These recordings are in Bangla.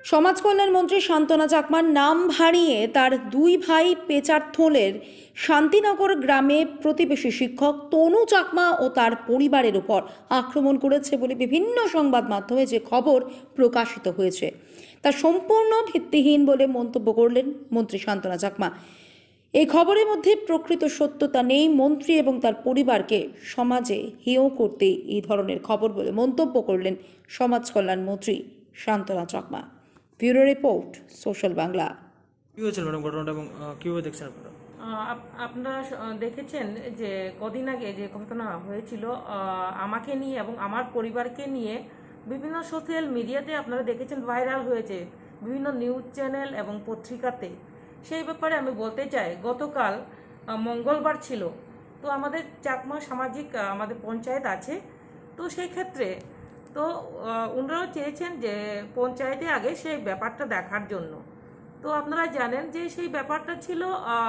সমাজ কল্যাণ মন্ত্রী শান্তনা চাকমার নাম ভাড়িয়ে তার দুই ভাই পেচারথোলের শান্তিনগর গ্রামে প্রতিবেশী শিক্ষক তনু চাকমা ও তার পরিবারের উপর আক্রমণ করেছে বলে বিভিন্ন সংবাদ মাধ্যমে যে খবর প্রকাশিত হয়েছে তা সম্পূর্ণ ভিত্তিহীন বলে মন্তব্য করলেন মন্ত্রী শান্তনা চাকমা। এই খবরের মধ্যে প্রকৃত সত্যতা নেই। মন্ত্রী এবং তার পরিবারকে সমাজে হেয় করতে এই ধরনের খবর বলে মন্তব্য করলেন সমাজ কল্যাণ মন্ত্রী Shantana Chakma. Bureau report, Social Bangla. কি হয়েছিল ম্যাডাম ঘটনাটা এবং কিভাবে দেখছেন আপনারা? আপনারা দেখেছেন যে কদিন আগে যে ঘটনা হয়েছিল আমাকে নিয়ে এবং আমার পরিবারকে নিয়ে বিভিন্ন সোশ্যাল মিডিয়াতে আপনারা দেখেছেন, ভাইরাল হয়েছে বিভিন্ন নিউজ চ্যানেল এবং পত্রিকাতে। সেই ব্যাপারে আমি বলতে চাই, গতকাল মঙ্গলবার ছিল, তো আমাদের চাকমা সামাজিক আমাদের পঞ্চায়েত আছে, তো সেই ক্ষেত্রে তো ওনারাও চেয়েছেন যে পঞ্চায়েতে আগে সেই ব্যাপারটা দেখার জন্য। তো আপনারা জানেন যে সেই ব্যাপারটা ছিল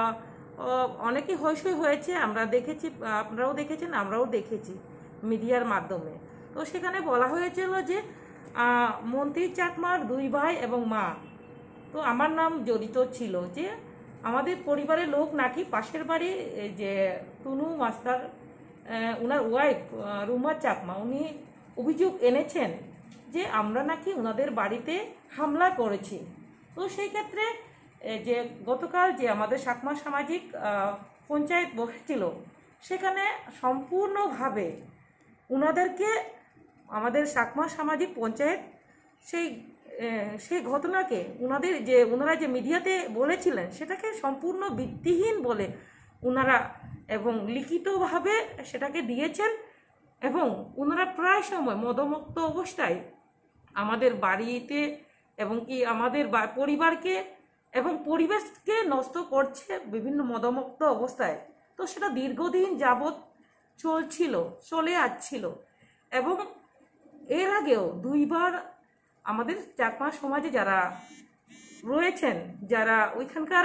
অনেকই হইচই হয়েছে, আমরা দেখেছি, আপনারাও দেখেছেন, আমরাও দেখেছি মিডিয়ার মাধ্যমে। তো সেখানে বলা হয়েছিল যে মন্ত্রী চাকমার দুই ভাই এবং মা, তো আমার নাম জড়িত ছিল, যে আমাদের পরিবারের লোক নাকি পাশের বাড়ি যে টুনু মাস্টার ওনার ওয়াইফ রুমা চাকমা, উনি অভিযোগ এনেছেন যে আমরা নাকি ওনাদের বাড়িতে হামলা করেছি। তো সেই ক্ষেত্রে যে গতকাল যে আমাদের চাকমা সামাজিক পঞ্চায়েত বসেছিল, সেখানে সম্পূর্ণভাবে ওনাদেরকে আমাদের চাকমা সামাজিক পঞ্চায়েত সেই ঘটনাকে ওনারা যে মিডিয়াতে বলেছিলেন সেটাকে সম্পূর্ণ ভিত্তিহীন বলে ওনারা এবং লিখিতভাবে সেটাকে দিয়েছেন। এবং ওনারা প্রায় সময় মদমুক্ত অবস্থায় আমাদের বাড়িতে এবং কি আমাদের পরিবারকে এবং পরিবেশকে নষ্ট করছে বিভিন্ন মদমুক্ত অবস্থায়। তো সেটা দীর্ঘদিন যাবৎ চলে আসছিল এবং এর আগেও দুইবার আমাদের চাকমা সমাজে যারা রয়েছেন, যারা ওইখানকার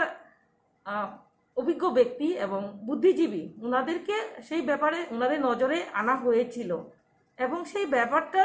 অভিজ্ঞ ব্যক্তি এবং বুদ্ধিজীবী, ওনাদেরকে সেই ব্যাপারে ওনাদের নজরে আনা হয়েছিল এবং সেই ব্যাপারটা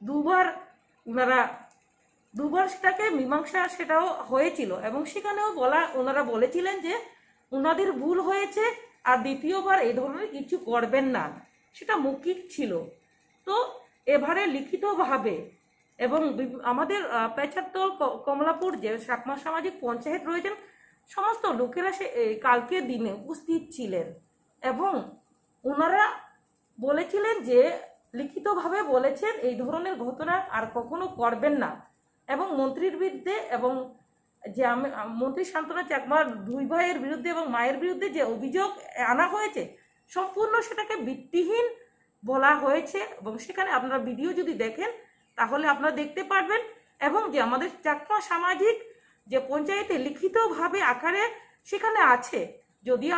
দুবার সেটাকে মীমাংসা সেটাও হয়েছিল এবং সেখানেও ওনারা বলেছিলেন যে ওনাদের ভুল হয়েছে আর দ্বিতীয়বার এই ধরনের কিছু করবেন না, সেটা মৌখিক ছিল। তো এবারে লিখিতভাবে এবং আমাদের পেচারতোল কমলাপুর যে চাকমা সামাজিক পঞ্চায়েত রয়েছেন সমস্ত লোকেরা কালকের দিনে উপস্থিত ছিলেন এবং ওনারা বলেছিলেন যে লিখিতভাবে বলেছেন এই ধরনের ঘটনা আর কখনো করবেন না এবং মন্ত্রীর বিরুদ্ধে এবং যে মন্ত্রী শান্তনা চাকমার দুই ভাইয়ের বিরুদ্ধে এবং মায়ের বিরুদ্ধে যে অভিযোগ আনা হয়েছে সম্পূর্ণ সেটাকে ভিত্তিহীন বলা হয়েছে এবং সেখানে আপনারা ভিডিও যদি দেখেন তাহলে আপনারা দেখতে পারবেন। এবং যে আমাদের চাকমা সামাজিক যে পঞ্চায়েতে লিখিতভাবে আকারে সেখানে আছে, যদি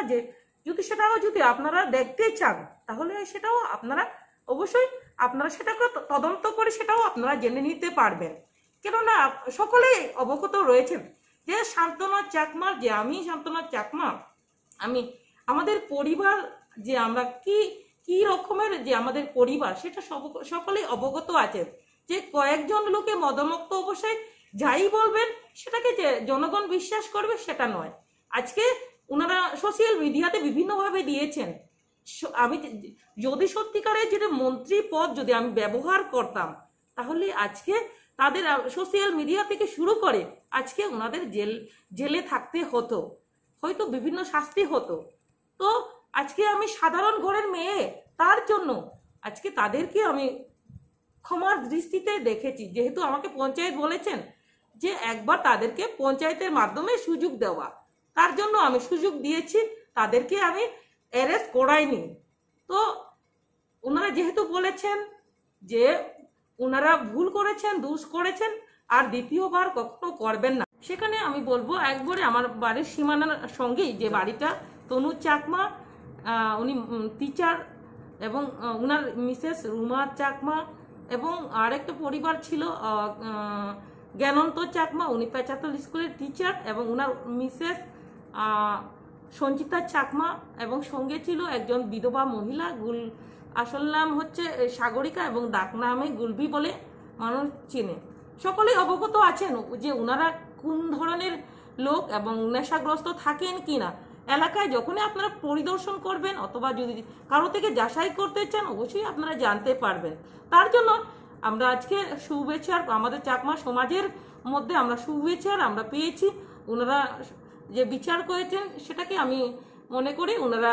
আপনারা দেখতে চান তাহলে সেটাও আপনারা অবশ্যই সেটাকে তদন্ত করে সেটাও আপনারা জেনে নিতে পারবেন। কেননা সকলেই অবগত রয়েছেন যে শান্তনা চাকমার যে আমি শান্তনা চাকমা আমাদের পরিবার যে আমরা কি রকমের যে আমাদের পরিবার সেটা সকলেই অবগত আছে যে কয়েকজন লোকে মদমুক্ত অবস্থায় যাই বলবেন সেটাকে যে জনগণ বিশ্বাস করবে সেটা নয়। আজকে ওনারা সোশ্যাল মিডিয়াতে বিভিন্নভাবে দিয়েছেন, আমি যদি সত্যিকারের যেটা মন্ত্রী পদ যদি আমি ব্যবহার করতাম তাহলে আজকে তাদের সোশ্যাল মিডিয়া থেকে শুরু করে আজকে ওনাদের জেলে থাকতে হতো, হয়তো বিভিন্ন শাস্তি হতো। তো আজকে আমি সাধারণ ঘরের মেয়ে, তার জন্য আজকে তাদেরকে আমি ক্ষমার দৃষ্টিতে দেখেছি, যেহেতু আমাকে পঞ্চায়েত বলেছেন যে একবার তাদেরকে পঞ্চায়েতের মাধ্যমে সুযোগ দেওয়া, তার জন্য আমি সুযোগ দিয়েছি, তাদেরকে আমি অ্যারেস্ট করাইনি। তো ওনারা যেহেতু বলেছেন যে ওনারা ভুল করেছেন, দোষ করেছেন আর দ্বিতীয়বার কখনো করবেন না, সেখানে আমি বলবো একবারে আমার বাড়ির সীমানার সঙ্গেই যে বাড়িটা তনু চাকমা, উনি টিচার এবং ওনার মিসেস রুমা চাকমা এবং আরেকটা পরিবার ছিল জ্ঞানন্ত চাকমা, উনি পেচারতোল স্কুলের টিচার এবং ওনার মিসেস সঞ্চিতা চাকমা এবং সঙ্গে ছিল একজন বিধবা মহিলা, আসল নাম হচ্ছে সাগরিকা এবং ডাক নামে গুলবি বলে মানুষ চেনে। সকলেই অবগত আছেন যে ওনারা কোন ধরনের লোক এবং নেশাগ্রস্ত থাকেন কিনা। এলাকায় যখনই আপনারা পরিদর্শন করবেন অথবা যদি কারো থেকে যাচাই করতে চান অবশ্যই আপনারা জানতে পারবেন। তার জন্য আমরা আজকে শুভেচ্ছার আমাদের চাকমা সমাজের মধ্যে আমরা শুভেচ্ছার আমরা পেয়েছি। ওনারা যে বিচার করেছেন সেটাকে আমি মনে করি ওনারা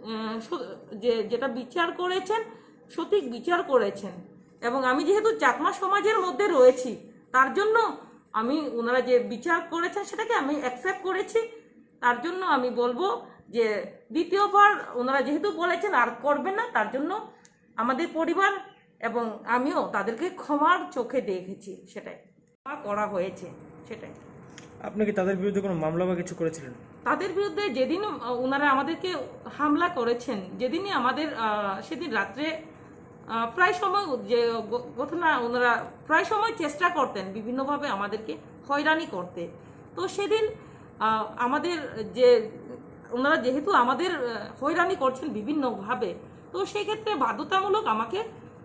যেটা বিচার করেছেন সঠিক বিচার করেছেন। এবং আমি যেহেতু চাকমা সমাজের মধ্যে রয়েছি তার জন্য আমি ওনারা যে বিচার করেছেন সেটাকে আমি অ্যাকসেপ্ট করেছি। তার জন্য আমি বলবো যে দ্বিতীয়বার ওনারা যেহেতু বলেছেন আর করবেন না, তার জন্য আমাদের পরিবার এবং আমিও তাদেরকে ক্ষমার চোখে দেখেছি, সেটাই করা হয়েছে সেটাই। আপনি কি তাদের বিরুদ্ধে কোনো মামলা বা কিছু করেছিলেন? তাদের বিরুদ্ধে যেদিন ওনারা আমাদেরকে হামলা করেছেন যেদিনই আমাদের সেদিন রাত্রে প্রায় সময় যে ঘটনা ওনারা প্রায় সময় চেষ্টা করতেন বিভিন্নভাবে আমাদেরকে হয়রানি করতে। তো সেদিন আমাদের যে ওনারা যেহেতু আমাদের হয়রানি করছেন বিভিন্নভাবে, তো সেই ক্ষেত্রে বাধ্যতামূলক আমাকে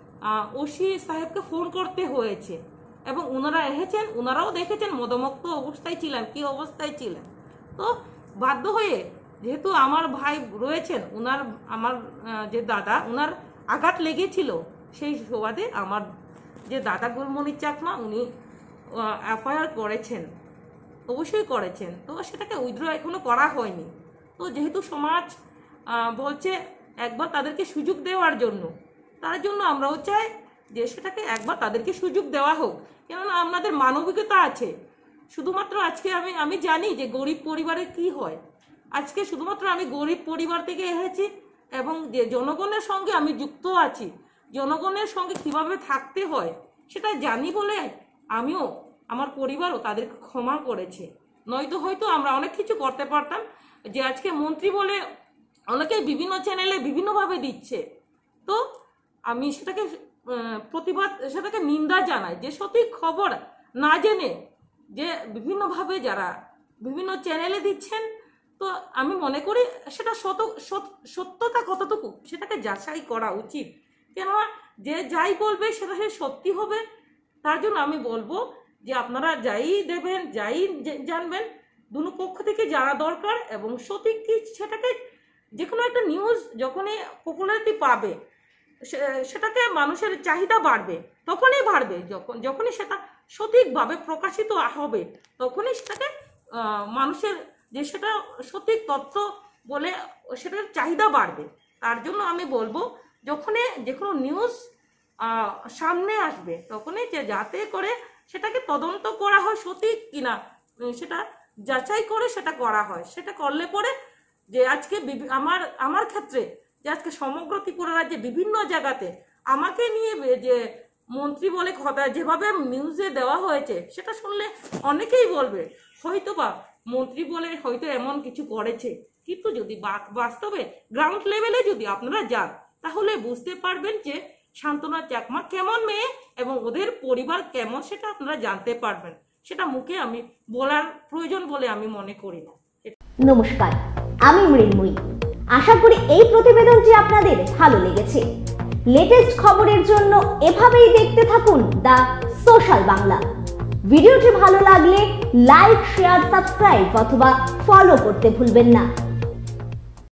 ওসি সাহেবকে ফোন করতে হয়েছে। এবং ওনারা এসেছেন, ওনারাও দেখেছেন মদমুক্ত অবস্থায় ছিলেন, কি অবস্থায় ছিলেন। তো বাধ্য হয়ে যেহেতু আমার ভাই রয়েছেন, আমার যে দাদা ওনার আঘাত লেগেছিল, সেই সুবাদে আমার যে দাদা গুলমণি চাকমা উনি এফআইআর করেছেন, অবশ্যই করেছেন। তো সেটাকে উইথড্র এখনো করা হয়নি। তো যেহেতু সমাজ বলছে একবার তাদেরকে সুযোগ দেওয়ার জন্য, তার জন্য আমরাও চাই যে সেটাকে একবার তাদেরকে সুযোগ দেওয়া হোক। কেননা আমাদের মানবিকতা আছে। শুধুমাত্র আজকে আমি জানি যে গরিব পরিবারে কি হয়। আজকে শুধুমাত্র আমি গরিব পরিবার থেকে এসেছি এবং যে জনগণের সঙ্গে আমি যুক্ত আছি, জনগণের সঙ্গে কিভাবে থাকতে হয় সেটা জানি বলে আমিও আমার পরিবারও তাদেরকে ক্ষমা করেছে। নয়তো হয়তো আমরা অনেক কিছু করতে পারতাম। যে আজকে মন্ত্রী বলে অনেকে বিভিন্ন চ্যানেলে বিভিন্নভাবে দিচ্ছে, তো আমি সেটাকে প্রতিবাদ, সেটাকে নিন্দা জানাই যে সঠিক খবর না জেনে যে বিভিন্নভাবে যারা বিভিন্ন চ্যানেলে দিচ্ছেন। তো আমি মনে করি সেটা সত্যতা কতটুকু সেটাকে যাচাই করা উচিত। কেননা যে যাই বলবে সেটা সে সত্যি হবে। তার জন্য আমি বলবো যে আপনারা যাই দেবেন, যাই জানবেন, দুনো পক্ষ থেকে জানা দরকার। এবং সঠিক কি সেটাকে যে কোনো একটা নিউজ যখনই পপুলারিটি পাবে সেটাকে মানুষের চাহিদা বাড়বে, তখনই বাড়বে যখনই সেটা সঠিকভাবে প্রকাশিত হবে, তখনই সেটাকে মানুষের যে সেটা সঠিক তথ্য বলে সেটার চাহিদা বাড়বে। তার জন্য আমি বলবো যখনই যে কোনো নিউজ সামনে আসবে তখনই যে যাতে করে সেটাকে তদন্ত করা হয় সঠিক কিনা সেটা যাচাই করে সেটা করা হয়। সেটা করলে পরে যে আজকে আমার ক্ষেত্রে যে আজকে সমগ্র ত্রিপুরা রাজ্যে বিভিন্ন জায়গাতে আমাকে নিয়ে যে মন্ত্রী বলে কথা যেভাবে নিউজে দেওয়া হয়েছে সেটা শুনলে অনেকেই বলবে হয়তো বা মন্ত্রী বলে হয়তো এমন কিছু করেছে। কিন্তু যদি বাস্তবে গ্রাউন্ড লেভেলে যদি আপনারা যান তাহলে বুঝতে পারবেন যে শান্তনা চাকমা কেমন মেয়ে এবং ওদের পরিবার কেমন সেটা আপনারা জানতে পারবেন। সেটা মুখে আমি বলার প্রয়োজন বলে আমি মনে করি না। নমস্কার, আমি মৃন্ময়ী। আশা করি এই প্রতিবেদনটি আপনাদের ভালো লেগেছে। লেটেস্ট খবরের জন্য এভাবেই দেখতে থাকুন দ্য সোশ্যাল বাংলা। ভিডিওটি ভালো লাগলে লাইক, শেয়ার, সাবস্ক্রাইব অথবা ফলো করতে ভুলবেন না।